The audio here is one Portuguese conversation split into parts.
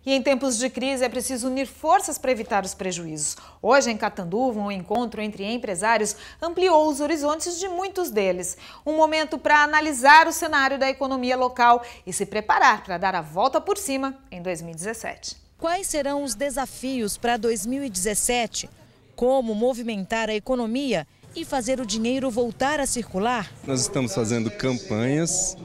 E em tempos de crise é preciso unir forças para evitar os prejuízos. Hoje, em Catanduva, um encontro entre empresários ampliou os horizontes de muitos deles. Um momento para analisar o cenário da economia local e se preparar para dar a volta por cima em 2017. Quais serão os desafios para 2017? Como movimentar a economia e fazer o dinheiro voltar a circular? Nós estamos fazendo campanhas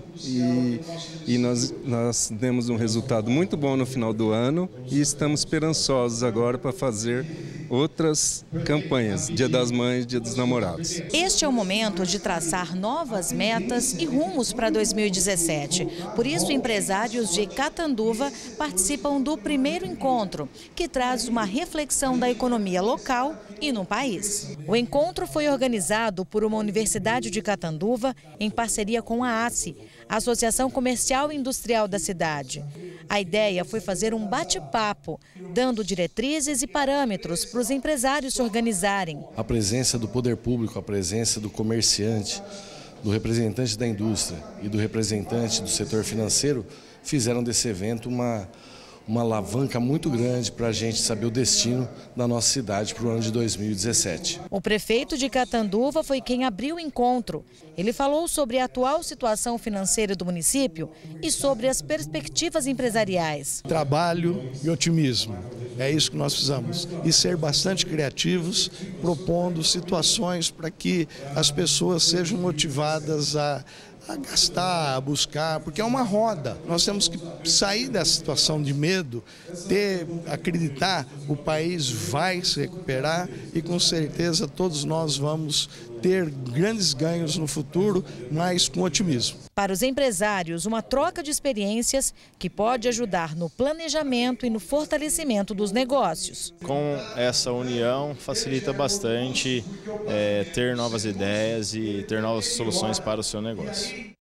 e nós demos um resultado muito bom no final do ano e estamos esperançosos agora para fazer outras campanhas, Dia das Mães, Dia dos Namorados. Este é o momento de traçar novas metas e rumos para 2017. Por isso, empresários de Catanduva participam do primeiro encontro, que traz uma reflexão da economia local e no país. O encontro foi organizado por uma universidade de Catanduva em parceria com a ACE, Associação Comercial e Industrial da cidade. A ideia foi fazer um bate-papo, dando diretrizes e parâmetros para os empresários se organizarem. A presença do poder público, a presença do comerciante, do representante da indústria e do representante do setor financeiro fizeram desse evento uma alavanca muito grande para a gente saber o destino da nossa cidade para o ano de 2017. O prefeito de Catanduva foi quem abriu o encontro. Ele falou sobre a atual situação financeira do município e sobre as perspectivas empresariais. Trabalho e otimismo, é isso que nós precisamos. E ser bastante criativos, propondo situações para que as pessoas sejam motivadas a gastar, a buscar, porque é uma roda. Nós temos que sair dessa situação de medo, acreditar, o país vai se recuperar e com certeza todos nós vamos ter grandes ganhos no futuro, mas com otimismo. Para os empresários, uma troca de experiências que pode ajudar no planejamento e no fortalecimento dos negócios. Com essa união facilita bastante ter novas ideias e ter novas soluções para o seu negócio.